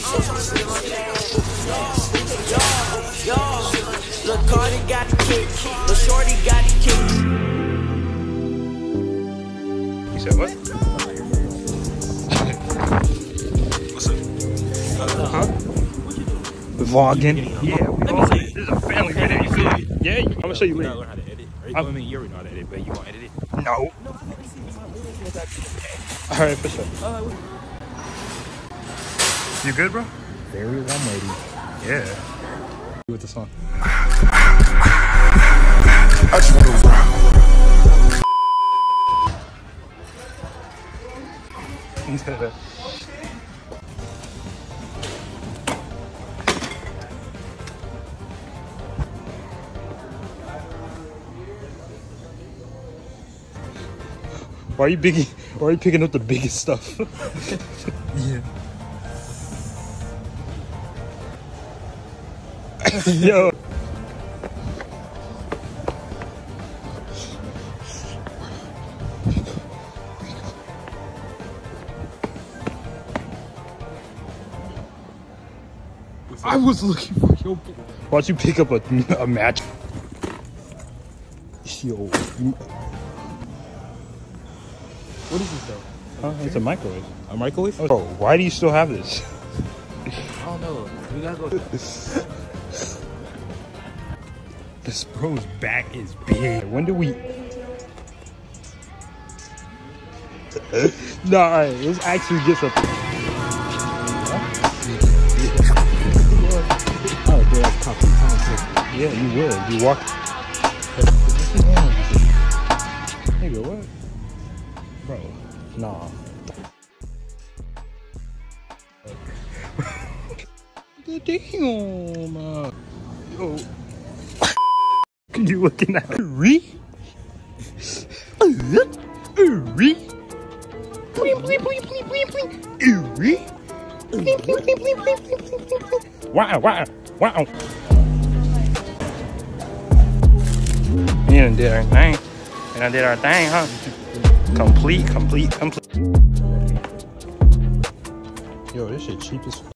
Look, Carti got the kick. Look, Shorty got the kick. You said what? What's up? Huh? Vlogging. Yeah, we all, this is a family video. You feel it? Yeah, I'm gonna show you later. Learn how to edit. I mean, you already know how to edit, but you gonna edit it? No. Alright, for sure. You good, bro? Very warm lady. Yeah. With the song. I just wanna rock. Why are you picking up the biggest stuff? Yeah. Yo. I was looking for your. Why'd you pick up a match? Yo. What is this though? Huh? It's a microwave. A microwave? Oh, why do you still have this? I don't know. We gotta go. This bro's back is big. When do we? No, alright, let's actually get some. Oh, dude, that's coffee. Yeah, you would. You walk. Nigga, what? Bro, nah. Damn. Yo. You looking at me? Wow, wow, wow. And did our thing. And I did our thing, huh? Complete. Yo, this shit cheap as fuck.